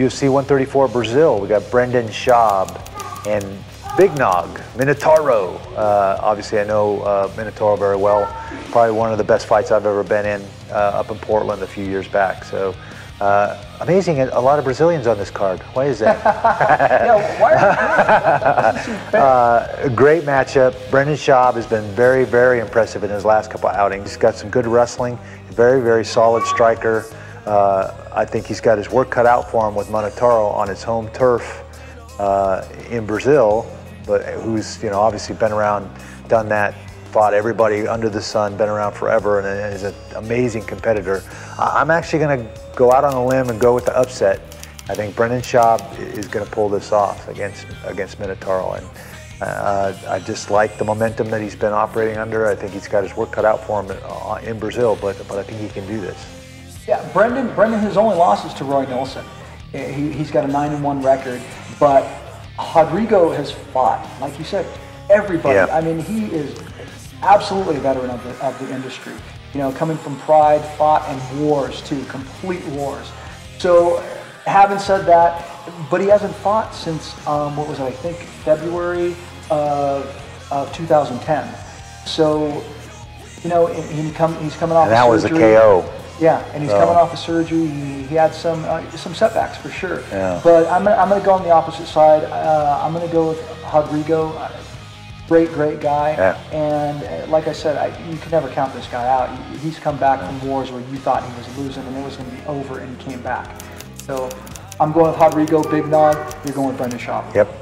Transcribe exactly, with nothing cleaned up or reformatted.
U F C one thirty-four Brazil, we got Brendan Schaub and Big Nog, Minotauro. Uh, obviously, I know uh, Minotauro very well. Probably one of the best fights I've ever been in uh, up in Portland a few years back. So uh, amazing, a lot of Brazilians on this card. Why is that? Yeah, why are you doing that? uh, great matchup. Brendan Schaub has been very, very impressive in his last couple of outings. He's got some good wrestling, very, very solid striker. Uh, I think he's got his work cut out for him with Minotauro on his home turf uh, in Brazil. But who's, you know, obviously been around, done that, fought everybody under the sun, been around forever, and is an amazing competitor. I'm actually going to go out on a limb and go with the upset. I think Brendan Schaub is going to pull this off against against Minotauro, and uh, I just like the momentum that he's been operating under. I think he's got his work cut out for him in Brazil, but but I think he can do this. Yeah, Brendan. Brendan, his only losses to Roy Nelson. He, he's got a nine and one record, but Rodrigo has fought, like you said, everybody. Yeah. I mean, he is absolutely a veteran of the, of the industry. You know, coming from Pride, fought in wars too, complete wars. So, having said that, but he hasn't fought since, um, what was it, I think February of, of two thousand ten. So, you know, he come, he's coming off and that of was a surgery. K O. Yeah, and he's so. coming off of surgery. He, he had some uh, some setbacks for sure. Yeah. But I'm gonna, I'm going to go on the opposite side. Uh, I'm going to go with Rodrigo. Uh, great, great guy. Yeah. And uh, like I said, I, you can never count this guy out. He, he's come back yeah. from wars where you thought he was losing and it was going to be over, and he came back. So I'm going with Rodrigo, Big Nog. You're going with Brendan Schaub. Yep.